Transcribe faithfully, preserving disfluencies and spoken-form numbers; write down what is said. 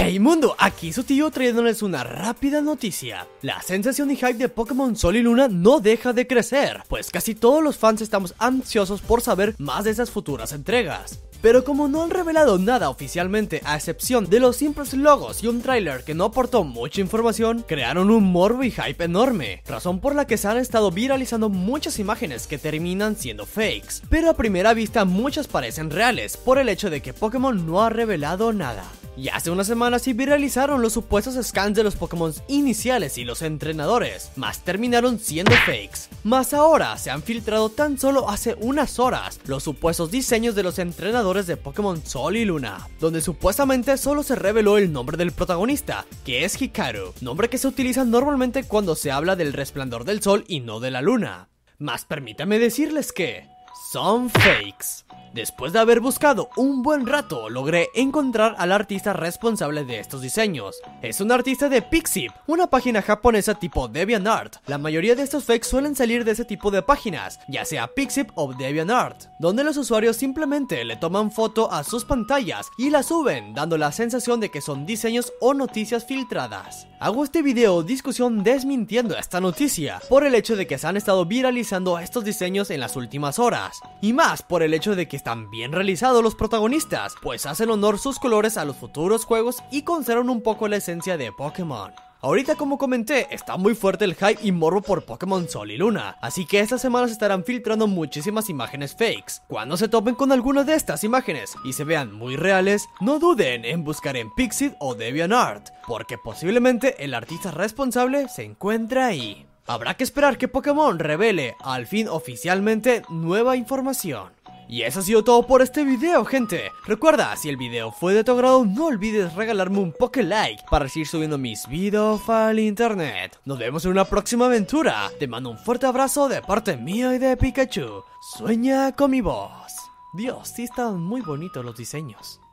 Hey mundo, aquí su tío trayéndoles una rápida noticia. La sensación y hype de Pokémon Sol y Luna no deja de crecer, pues casi todos los fans estamos ansiosos por saber más de esas futuras entregas. Pero como no han revelado nada oficialmente a excepción de los simples logos y un tráiler que no aportó mucha información, crearon un morbo y hype enorme, razón por la que se han estado viralizando muchas imágenes que terminan siendo fakes, pero a primera vista muchas parecen reales por el hecho de que Pokémon no ha revelado nada. Y hace unas semanas se viralizaron los supuestos scans de los Pokémon iniciales y los entrenadores, mas terminaron siendo fakes. Más ahora se han filtrado tan solo hace unas horas los supuestos diseños de los entrenadores de Pokémon Sol y Luna, donde supuestamente solo se reveló el nombre del protagonista, que es Hikaru, nombre que se utiliza normalmente cuando se habla del resplandor del sol y no de la luna. Mas permítanme decirles que son fakes. Después de haber buscado un buen rato, logré encontrar al artista responsable de estos diseños. Es un artista de Pixiv, una página japonesa tipo DeviantArt. La mayoría de estos fakes suelen salir de ese tipo de páginas, ya sea Pixiv o DeviantArt, donde los usuarios simplemente le toman foto a sus pantallas y la suben, dando la sensación de que son diseños o noticias filtradas. Hago este video discusión desmintiendo esta noticia, por el hecho de que se han estado viralizando estos diseños en las últimas horas, y más por el hecho de que están bien realizados los protagonistas, pues hacen honor sus colores a los futuros juegos y conservan un poco la esencia de Pokémon. Ahorita, como comenté, está muy fuerte el hype y morbo por Pokémon Sol y Luna, así que estas semanas estarán filtrando muchísimas imágenes fakes. Cuando se topen con alguna de estas imágenes y se vean muy reales, no duden en buscar en Pixiv o DeviantArt, porque posiblemente el artista responsable se encuentra ahí. Habrá que esperar que Pokémon revele al fin oficialmente nueva información. Y eso ha sido todo por este video, gente. Recuerda, si el video fue de tu agrado, no olvides regalarme un poke like para seguir subiendo mis videos al internet. Nos vemos en una próxima aventura. Te mando un fuerte abrazo de parte mía y de Pikachu. Sueña con mi voz. Dios, sí están muy bonitos los diseños.